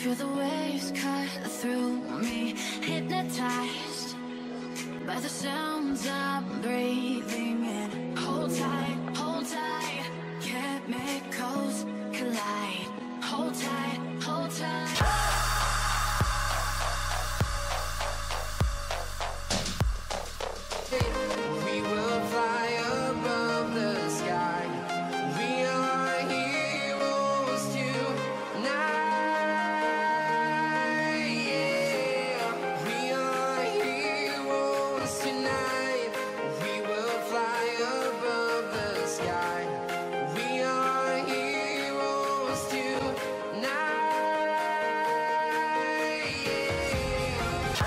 Feel the waves cut through me, hypnotized by the sounds I'm breathing in. Hold tight, chemicals collide. Hold tight, hold tight. We will fly above the sky. We are heroes tonight. Yeah, we are heroes tonight. We will fly above the sky. We are heroes tonight. Yeah.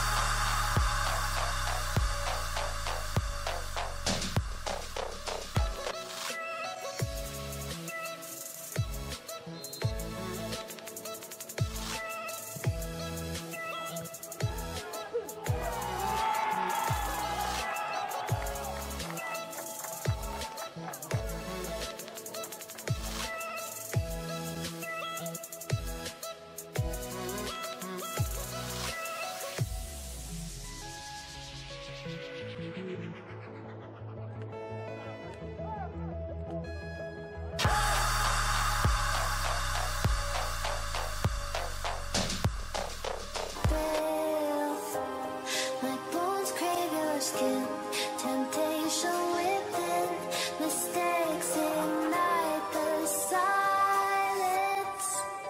My bones crave your skin, temptation within, mistakes ignite the silence.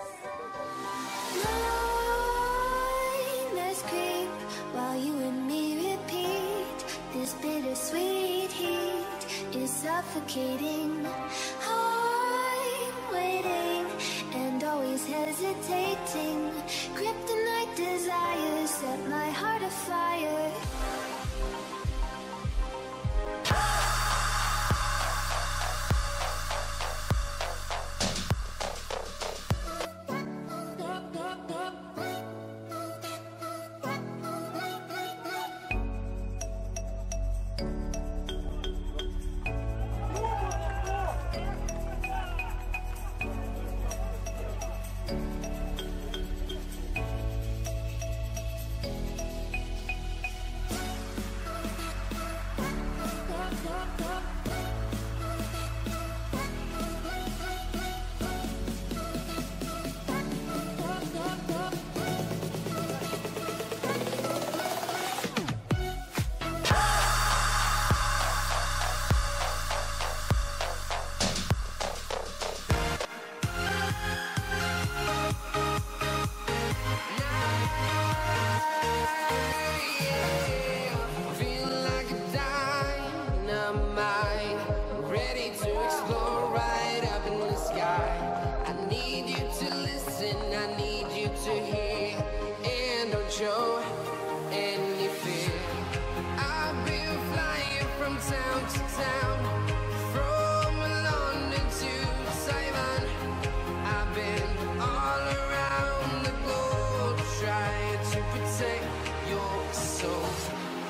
Nightmares creep while you and me repeat. This bittersweet heat is suffocating. I'm waiting and always hesitating. Kryptonite desires set my heart afire. Show any fear. I've been flying from town to town, from London to Taiwan. I've been all around the globe trying to protect your soul.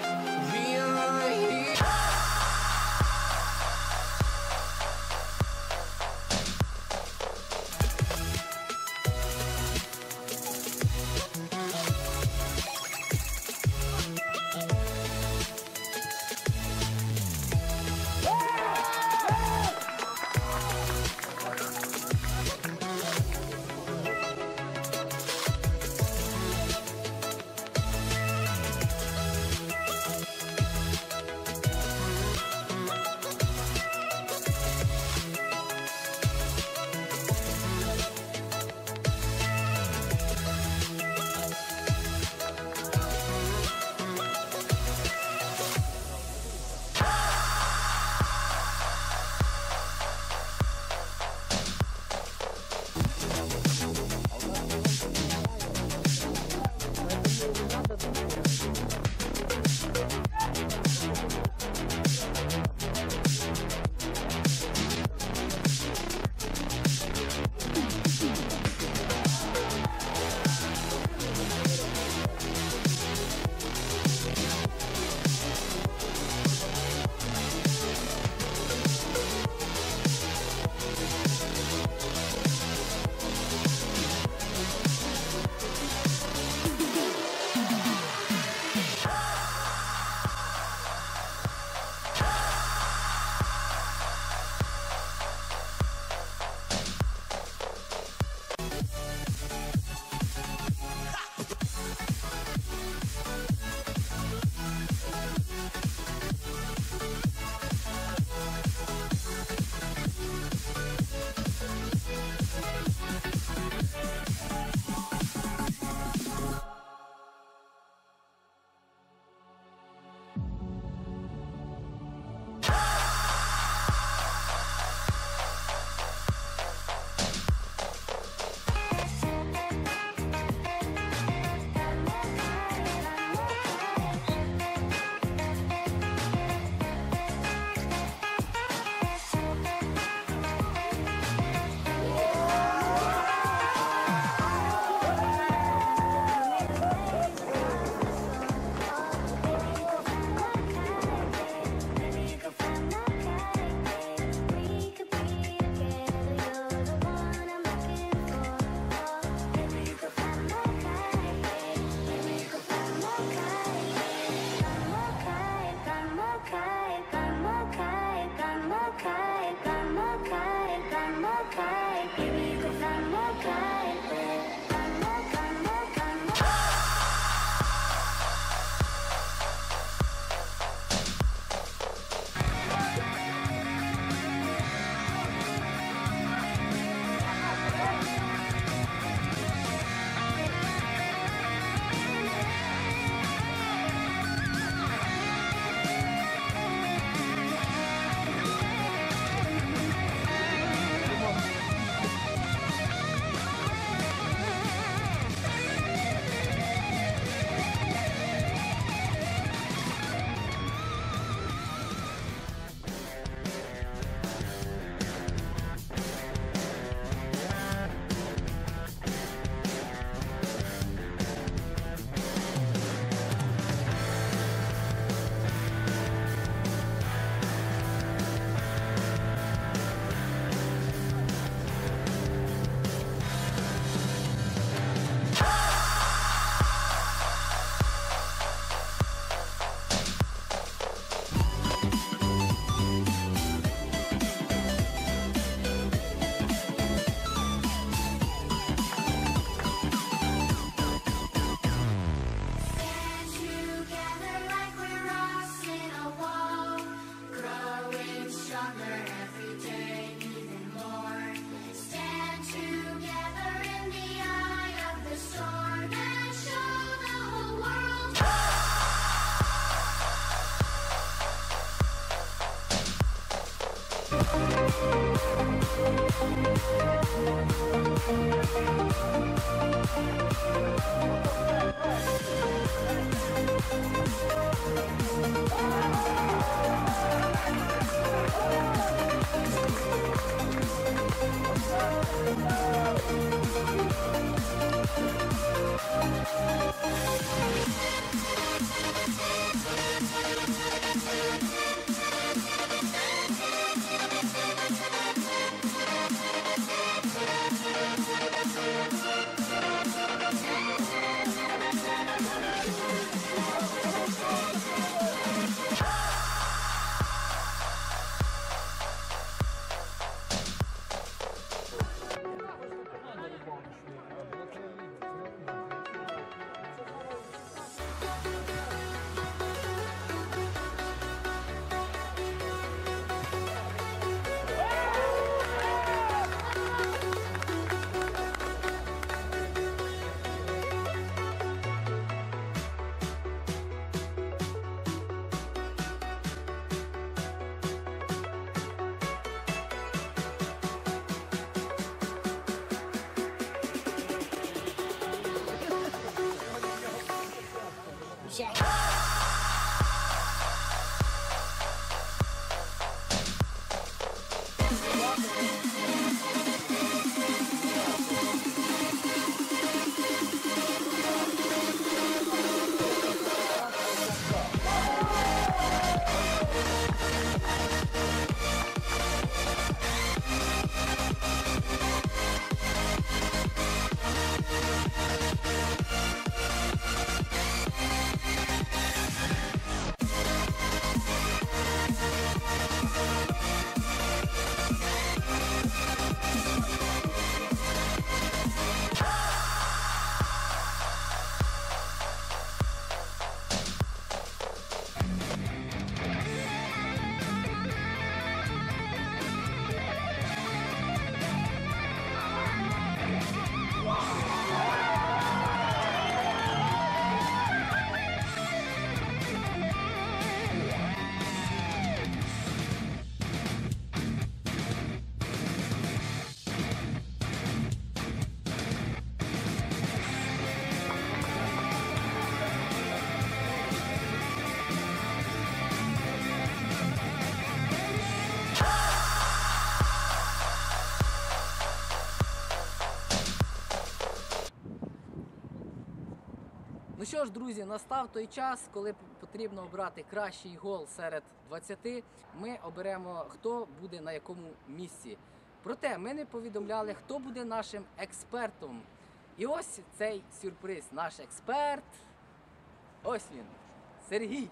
що ж, друзі, настав той час, коли потрібно обрати кращий гол серед 20. Ми оберемо, хто буде на якому місці. Проте ми не повідомляли, хто буде нашим експертом. І ось цей сюрприз. Наш експерт. Ось він. Сергій.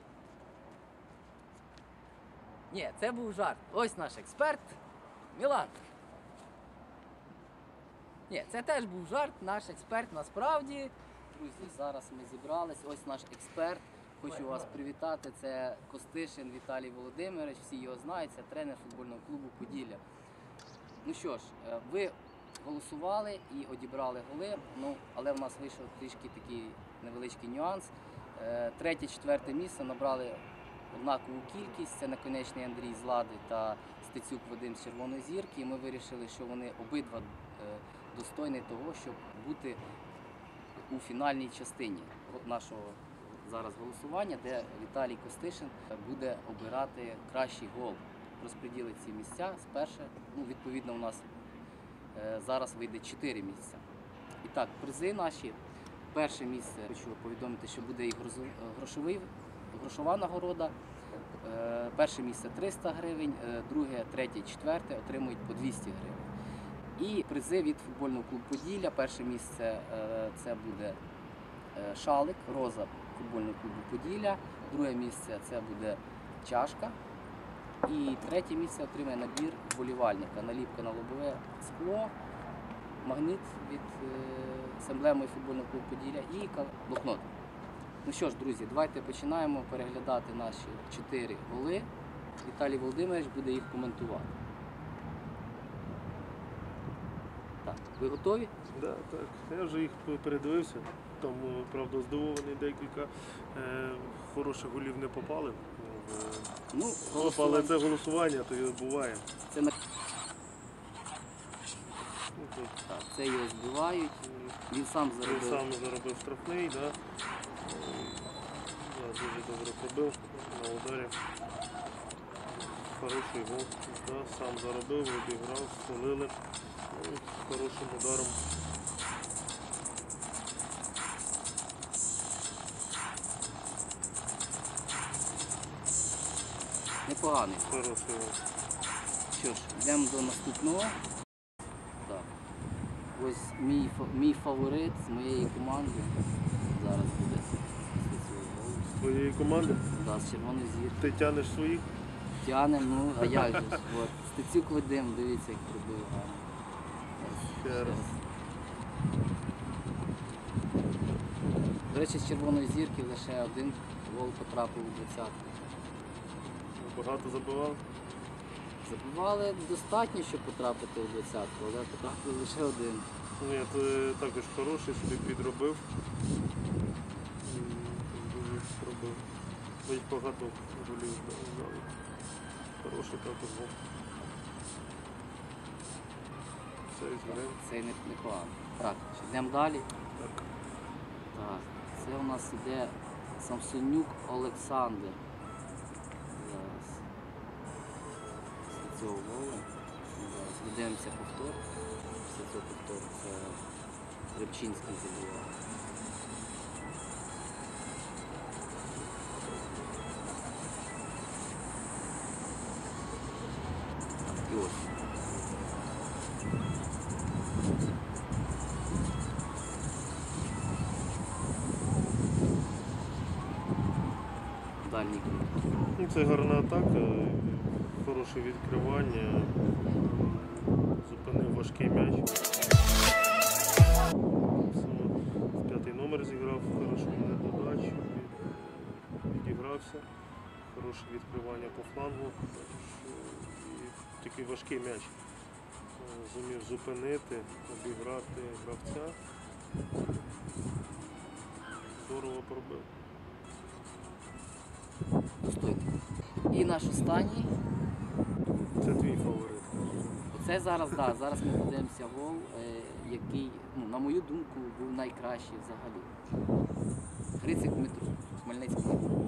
Ні, це був жарт. Ось наш експерт. Мілан. Ні, це теж був жарт, наш експерт насправді. Друзі, зараз ми зібрались, ось наш експерт. Хочу вас привітати, це Костишин Віталій Володимирович, всі його знають, це тренер футбольного клубу «Поділля». Ну що ж, ви голосували і одібрали голи, але в нас вийшов трішки такий невеличкий нюанс. Третє, четверте місце набрали однакову кількість, це наконечний Андрій з Лади та Стецюк Вадим з Червоної Зірки. І ми вирішили, що вони обидва достойні того, щоб бути у фінальній частині нашого зараз голосування, де Віталій Костишин буде обирати кращий гол. Розподілить ці місця спершу. Відповідно, у нас зараз вийде 4 місця. І так, призи наші. Перше місце, хочу повідомити, що буде і грошова нагорода. Перше місце 300 гривень, друге, третє, четверте отримують по 200 гривень. І призи від футбольного клубу «Поділля». Перше місце це буде шалик, роза футбольного клубу «Поділля». Друге місце це буде чашка. І третє місце отримає набір вболівальника, наліпка на лобове скло, магніт з емблемою футбольного клубу «Поділля» і блокнот. Ну що ж, друзі, давайте починаємо переглядати наші 4 голи. Віталій Володимирович буде їх коментувати. Так, ви готові? Да, так. Я вже їх передивився. Там, правда, здивований, декілька хороших голів не попали. Але це голосування, то і буває. Це так, це його збивають. Він сам заробив штрафний, да. Дуже добре пробив на ударі. Хороший гол. Да, сам заробив, обіграв, солили. Хорошим ударом. Непоганий. Хороший гол. Що ж, йдемо до наступного. Так. Ось мій фаворит з моєї команди зараз буде. З твоєї команди? Так, з Червоної Зірки. Ти тянеш своїх? Тянем, а як же ж. Стецюк Вадим, дивіться, як пробив гарно. Ще раз. До речі, з Червоної Зірки лише один гол потрапив у 20-ку. Багато забивав? Забивали достатньо, щоб потрапити у 20-ку, але потрапив лише один. Ні, ти також хороший, собі підробив. Дуже зробив. Навіть багато голів дали. Хороший також гол. Це непогано. Так, йдемо далі. Так. Так, це у нас іде Самсонюк Олександр. Зараз. Після цього голу. Зараз видаємося повтор. Після цього повтору це Рибчинський забивав. І ось. Дальній кут. Це гарна атака, хороше відкривання, зупинив важкий м'яч. П'ятий номер зіграв, хорошу подачу, відігрався, хороше відкривання по флангу. І такий важкий м'яч. Зумів зупинити, обіграти гравця. Здорово пробив. Достойно. І наш останній. Це твій фаворит. Оце зараз, да, зараз ми подивимося гол, який, на мою думку, був найкращий взагалі. Грицик Дмитро, Хмельницький.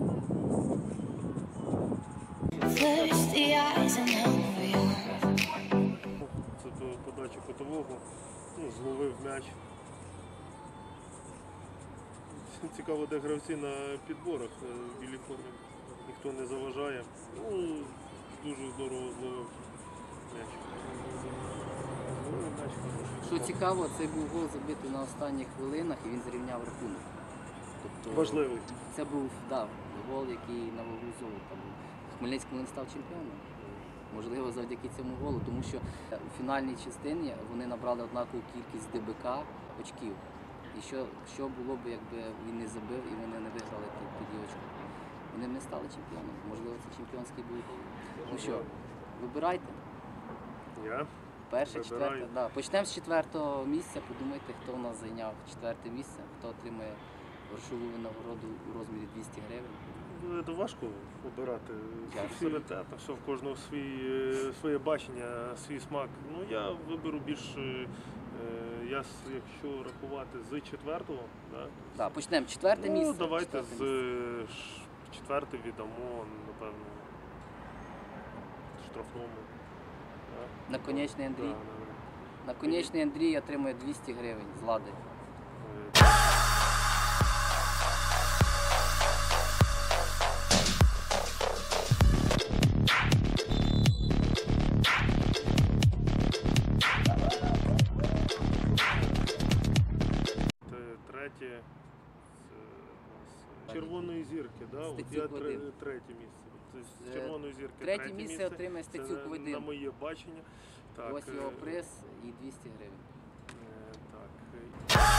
Це подача кутового, зловив м'яч. цікаво, де гравці на підборах в білій формі. Ніхто не заважає. Ну, дуже здорово зловив м'яч. Зловив м'яч хороший. Що цікаво, це був гол забитий на останніх хвилинах і він зрівняв рахунок. Тобто, Важливий. це був гол, який на вагу золота був. Хмельницький не став чемпіоном. Можливо, завдяки цьому голу, тому що у фінальній частині вони набрали однакову кількість ДБК очків. І що було б, якби він не забив і вони не виграли тоді очки? Вони б не стали чемпіоном. Можливо, це чемпіонський був гол. Ну що, вибирайте. Я? Перше, Вибираю. четверте. Да. Почнемо з 4-го місця. Подумайте, хто у нас зайняв 4-те місце, хто отримає грошову винагороду у розмірі 200 гривень. Це важко обирати. Я Авторитетно, все в кожного своє бачення, свій смак. Ну, я виберу більш, якщо рахувати з 4-го, да? Да, почнемо 4-те місце. Ну, давайте 4-те з місце. 4-те віддамо, напевно, штрафному. Да? Наконечний Андрій. Да, Наконечний Андрій отримує 200 гривень з лади. Третє з червоної зірки, да? От Стецюк я Вадим. третє місце. Це з червоної зірки Третє місце отримає Це Стецюк Вадим. на моє бачення. Так, Ось його приз і 200 гривень. так.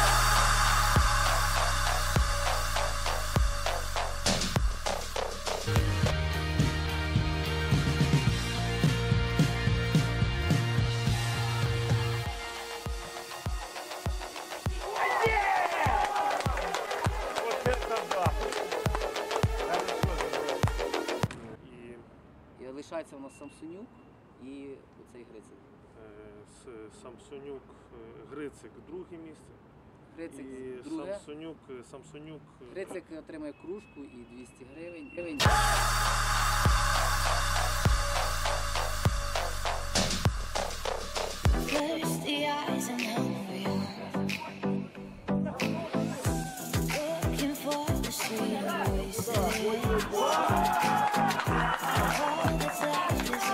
І лишається у нас Самсонюк і оцей Грицик. Самсонюк, Грицик друге місце. Грицик І друге. Самсонюк. Грицик отримає кружку і 200 гривень. Close the eyes and hope for you. Looking for the sweet voices. All that's left is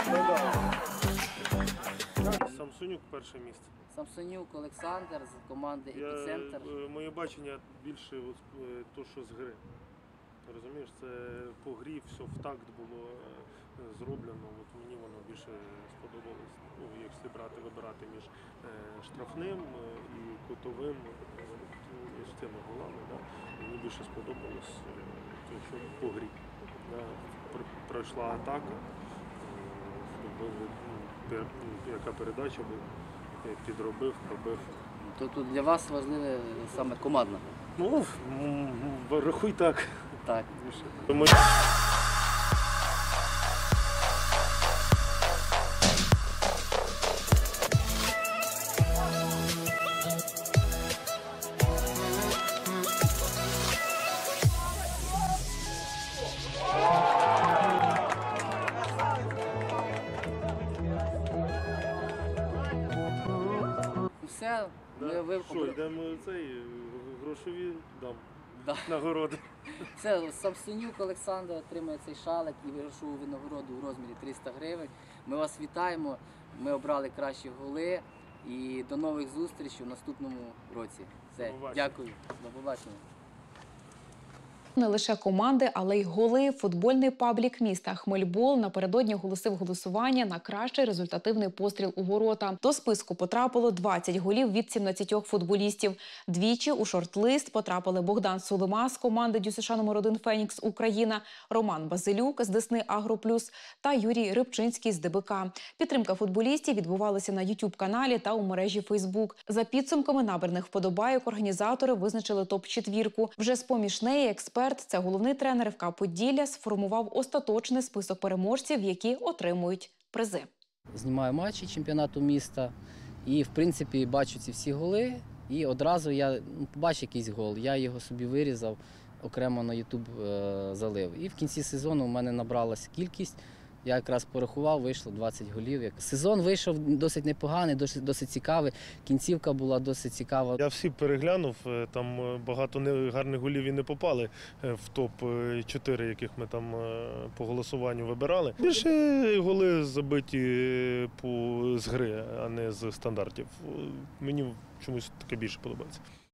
love. Самсонюк перше місце. Самсонюк Олександр з команди Епіцентр. Моє бачення більше то, що з гри. Ти розумієш, це по грі все в такт було зроблено. От мені воно більше сподобалось. Ну, якщо вибирати між штрафним і кутовим, між цими голами, да, мені більше сподобалось, що по грі. Да, пройшла атака, яка передача була, підробив, пробив. То тут для вас важливе саме командна. Ну, рахуй так. Так. Все, ми Що, вивком. йдемо грошові дам Да. нагороди. Це Самсонюк Олександр отримує цей шалик і грошову винагороду у розмірі 300 гривень. Ми вас вітаємо, ми обрали кращі голи і до нових зустрічей у наступному році. Все, До побачення. дякую, до побачення. Не лише команди, але й голи. Футбольний паблік міста Хмельбол напередодні оголосив голосування на кращий результативний постріл у ворота. До списку потрапило 20 голів від 17 футболістів. Двічі у шорт-лист потрапили Богдан Сулима з команди ДЮСШ номер 1 «Фенікс Україна», Роман Базилюк з Десни Агроплюс та Юрій Рибчинський з ДБК. Підтримка футболістів відбувалася на YouTube-каналі та у мережі Facebook. За підсумками набраних вподобайок організатори визначили топ-4. Вже з-поміж неї експерт, це головний тренер ФК «Поділля», сформував остаточний список переможців, які отримують призи. Знімаю матчі чемпіонату міста і, в принципі, бачу ці всі голи. І одразу я побачив якийсь гол, я його собі вирізав, окремо на YouTube залив. І в кінці сезону у мене набралась кількість Я якраз порахував, вийшло 20 голів. Сезон вийшов досить непоганий, досить цікавий. Кінцівка була досить цікава. Я всі переглянув, там багато гарних голів і не попали в топ-4, яких ми там по голосуванню вибирали. Більше голи забиті з гри, а не з стандартів. Мені чомусь таке більше подобається.